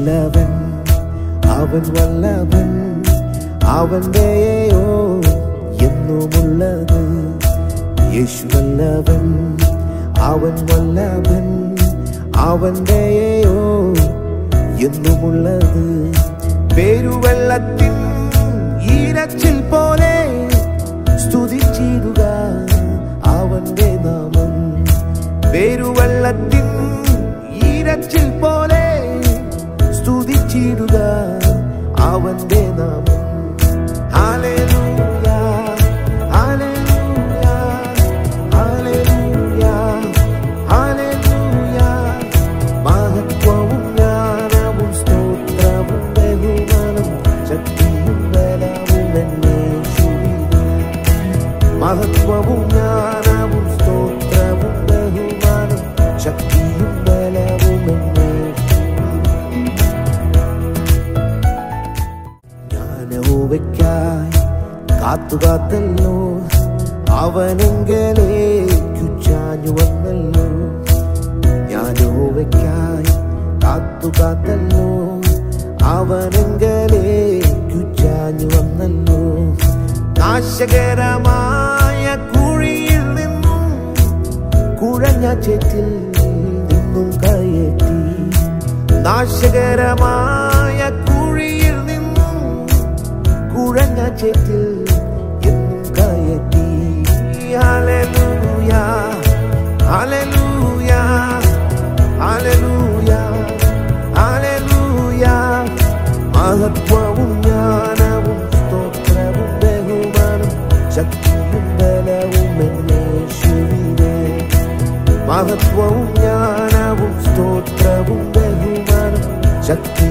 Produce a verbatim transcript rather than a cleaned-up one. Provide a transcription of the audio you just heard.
നല്ലവൻ, അവൻ വല്ലഭൻ, അവന്റെയോ എന്നുമുള്ളത്. യേശു നല്ലവൻ, അവൻ വല്ലഭൻ, അവന്റെയോ എന്നുമുള്ളത്. പെരുവെള്ളത്തിൻ ഈരച്ചിൽ പോലെ സ്തുതിച്ചിടുക അവന്റെ നാമം. പെരുവെള്ളത്തിൻ ഈരച്ചിൽ പോലെ സ്തുതിച്ചിടുക അവന്റെ നാമം. Hallelujah, hallelujah, hallelujah, hallelujah. മഹത്വവും ജ്ഞാനവും സ്തോത്രവും ബഹുമാനവും ശക്തിയും ബലവും എന്നേശുവിനെ. മഹത്വവും ജ്ഞാനവും സ്തോത്രവും ബഹുമാനവും ശക്തിയും ബലവും എന്നേശുവിനെ. ഞാൻ യഹോവയ്ക്കായി കാത്തുകാത്തല്ലോ, അവനെങ്കലേക്കു ചാഞ്ഞു വന്നല്ലോ. ഞാൻ യഹോവയ്ക്കായി കാത്തുകാത്തല്ലോ, അവനെങ്കലേക്കു ചാഞ്ഞു വന്നല്ലോ. നാശകരമായ കുഴിയിൽ നിന്നും കുഴഞ്ഞ ചേറ്റിൽ നിന്നും കയറ്റി. നാശകരമായ കുഴിയിൽ നിന്നും കുഴഞ്ഞ ചേറ്റിൽ എന്നും കയറ്റി. Hallelujah, hallelujah, hallelujah, hallelujah. മഹത്വവും ജ്ഞാനവും സ്തോത്രവും ബഹുമാനം ശക്തിയും ബലവും എന്നേശുവിനെ. മഹത്വവും ജ്ഞാനവും സ്തോത്രവും ബഹുമാനം ശക്തി